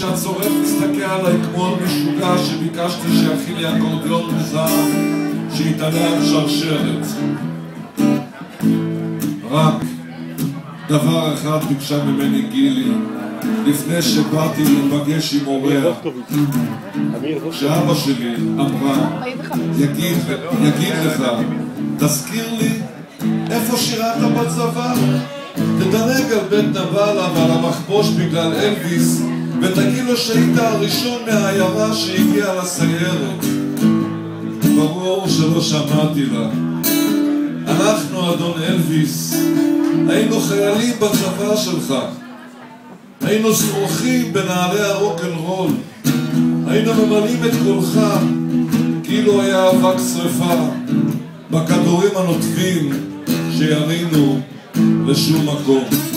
שהצורף מסתכל עליי כמו על משוגע שביקשתי שיכין לי אקורדיון מזהב שיתעלה על שרשרת. רק דבר אחד ביקשה ממני גילי לפני שבאתי לפגש עם הוריה, שאבא שלי אמרה, יגיד לך, תזכיר לי איפה שירת בצבא, תדלג על בית נבלה ועל המחבוש בגלל אלוויס ותגיד לו שהיית הראשון מהעיירה שהגיע לסיירת. ברור שלא שמעתי לה. אנחנו, אדון אלוויס, היינו חיילים בצבא שלך, היינו שרוכים בנעלי הרוק'נ'רול, היינו ממלאים את קולך כאילו היה אבק שריפה בכדורים הנוטפים שירינו לשום מקום.